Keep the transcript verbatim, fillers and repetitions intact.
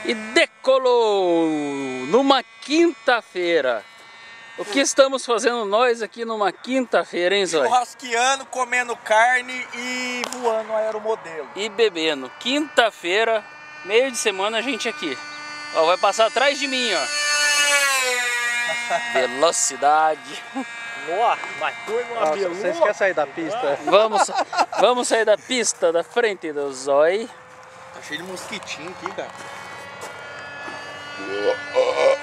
E decolou numa quinta-feira. O que estamos fazendo nós aqui numa quinta-feira, hein, Zói? Churrasqueando, comendo carne e voando aeromodelo. E bebendo. Quinta-feira, meio de semana, a gente aqui. Ó, vai passar atrás de mim, ó. Velocidade. Nossa, mas foi uma Nossa, belua. vocês querem sair da pista? Vamos, vamos sair da pista da frente do Zói. Tá cheio de mosquitinho aqui, cara.